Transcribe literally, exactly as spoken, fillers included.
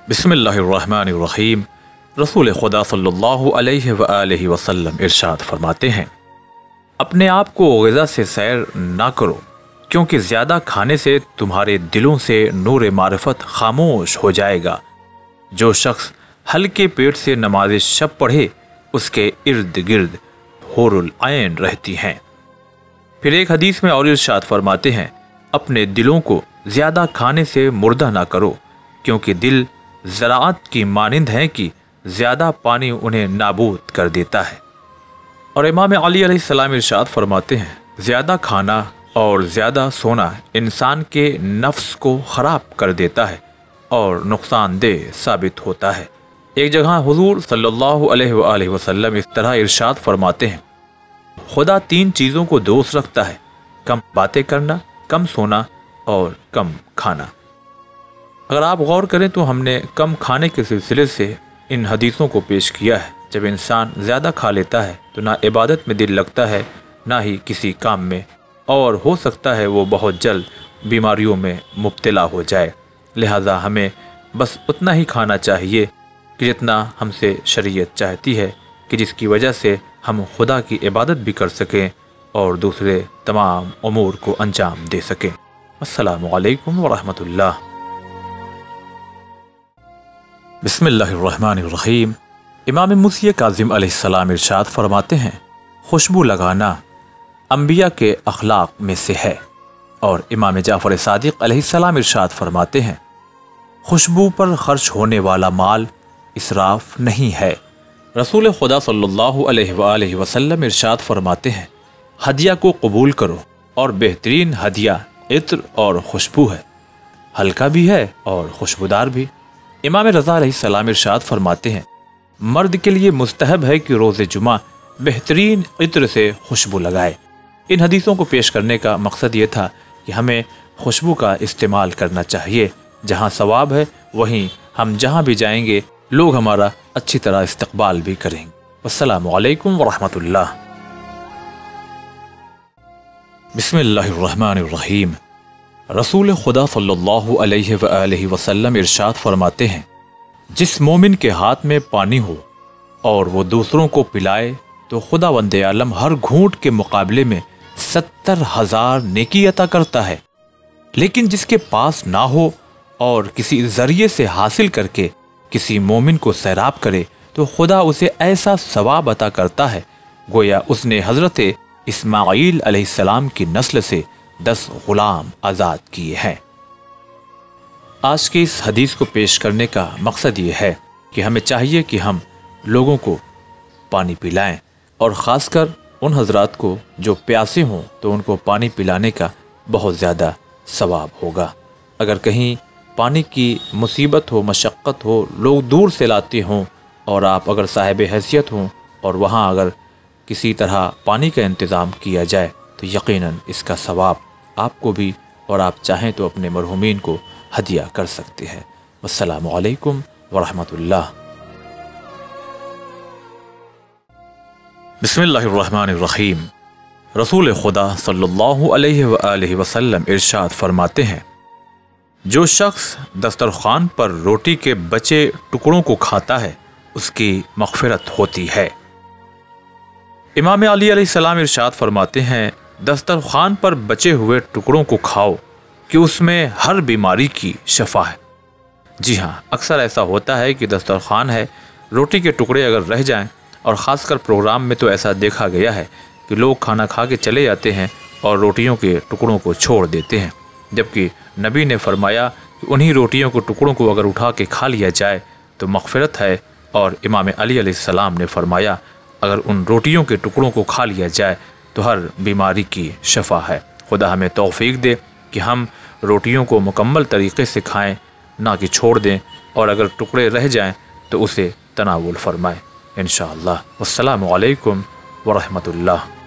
बिस्मिल्लाहिर्रहमानिर्रहीम। रसूल खुदा सल्लल्लाहु अलैहि वआलिहि वसल्लम इरशाद फरमाते हैं, अपने आप को ग़िज़ा से सैर ना करो, क्योंकि ज़्यादा खाने से तुम्हारे दिलों से नूर मारिफत खामोश हो जाएगा। जो शख्स हल्के पेट से नमाज शब पढ़े, उसके इर्द गिर्द हूरुल ऐन रहती हैं। फिर एक हदीस में और इरशाद फरमाते हैं, अपने दिलों को ज़्यादा खाने से मुर्दा ना करो, क्योंकि दिल ज़राअत की मानिंद हैं कि ज़्यादा पानी उन्हें नाबूद कर देता है। और इमाम अली अलैहिस्सलाम इरशाद फरमाते हैं, ज़्यादा खाना और ज़्यादा सोना इंसान के नफ्स को ख़राब कर देता है और नुकसानदेह साबित होता है। एक जगह हुज़ूर सल्लल्लाहु अलैहि वसल्लम इस तरह इरशाद फरमाते हैं, खुदा तीन चीज़ों को दोस्त रखता है, कम बातें करना, कम सोना और कम खाना। अगर आप गौर करें तो हमने कम खाने के सिलसिले से इन हदीसों को पेश किया है। जब इंसान ज़्यादा खा लेता है तो ना इबादत में दिल लगता है, ना ही किसी काम में, और हो सकता है वो बहुत जल्द बीमारियों में मुब्तला हो जाए। लिहाजा हमें बस उतना ही खाना चाहिए कि जितना हमसे शरीयत चाहती है, कि जिसकी वजह से हम खुदा की इबादत भी कर सकें और दूसरे तमाम उमूर को अंजाम दे सकें। अस्सलामु अलैकुम व रहमतुल्लाह। बिस्मिल्लाहिर्रहमानिर्रहीम। इमाम मूसी काज़िम अलैहिस्सलाम इरशाद फरमाते हैं, खुशबू लगाना अंबिया के अखलाक में से है। और इमाम जाफ़र सादिक अलैहिस्सलाम इरशाद फरमाते हैं, खुशबू पर खर्च होने वाला माल इसराफ नहीं है। रसूल खुदा सल्लल्लाहु अलैहि वसल्लम इरशाद फरमाते हैं, हदिया को कबूल करो, और बेहतरीन हदिया इत्र और खुशबू है, हल्का भी है और खुशबूदार भी। इमाम रज़ा अलैहिस्सलाम इरशाद फरमाते हैं, मर्द के लिए मुस्तहब है कि रोज़े जुमा बेहतरीन इत्र से खुशबू लगाए। इन हदीसों को पेश करने का मकसद ये था कि हमें खुशबू का इस्तेमाल करना चाहिए। जहाँ सवाब है वहीं हम जहाँ भी जाएंगे लोग हमारा अच्छी तरह इस्तकबाल भी करेंगे। अस्सलामु अलैकुम व रहमतुल्लाह। बिस्मिल्लाहिर्रहमानिर्रहीम। रसूल खुदा सल्लल्लाहु अलैहि वसल्लम इरशाद फरमाते हैं, जिस मोमिन के हाथ में पानी हो और वो दूसरों को पिलाए तो खुदावंद आलम हर घूंट के मुकाबले में सत्तर हजार नेकी अता करता है। लेकिन जिसके पास ना हो और किसी जरिए से हासिल करके किसी मोमिन को सैराब करे तो खुदा उसे ऐसा सवाब अता करता है गोया उसने हजरत इस्माईल अलैहिस्सलाम की नस्ल से दस गुलाम आज़ाद किए हैं। आज की इस हदीस को पेश करने का मकसद ये है कि हमें चाहिए कि हम लोगों को पानी पिलाएं, और ख़ासकर उन हजरात को जो प्यासे हों तो उनको पानी पिलाने का बहुत ज़्यादा सवाब होगा। अगर कहीं पानी की मुसीबत हो, मशक्क़त हो, लोग दूर से लाते हों और आप अगर साहिब हैसियत हों और वहाँ अगर किसी तरह पानी का इंतज़ाम किया जाए तो यकीनन इसका सवाब आपको भी, और आप चाहें तो अपने मरहुमीन को हदिया कर सकते हैं। अस्सलामु अलैकुम व रहमतुल्लाह। बिस्मिल्लाहिर्रहमानिर्रहीम। रसूल खुदा सल्लल्लाहु अलैहि वसल्लम इरशाद फरमाते हैं, जो शख्स दस्तरखान पर रोटी के बचे टुकड़ों को खाता है उसकी मग़फ़िरत होती है। इमाम अली अलैहिस्सलाम इरशाद फरमाते हैं, दस्तरखान पर बचे हुए टुकड़ों को खाओ कि उसमें हर बीमारी की शफा है। जी हाँ, अक्सर ऐसा होता है कि दस्तरखान है, रोटी के टुकड़े अगर रह जाएं, और ख़ासकर प्रोग्राम में तो ऐसा देखा गया है कि लोग खाना खा के चले जाते हैं और रोटियों के टुकड़ों को छोड़ देते हैं, जबकि नबी ने फरमाया कि उन्हीं रोटियों के टुकड़ों को अगर उठा के खा लिया जाए तो मग़फ़िरत है। और इमाम अली अलैहिस्सलाम ने फरमाया, अगर उन रोटियों के टुकड़ों को खा लिया जाए तो हर बीमारी की शफा है। खुदा हमें तौफ़ीक दे कि हम रोटियों को मुकम्मल तरीक़े से खाएं, ना कि छोड़ दें, और अगर टुकड़े रह जाएं तो उसे तनावुल फरमाएं इंशाअल्लाह। वस्सलामु अलैकुम व रहमतुल्लाह।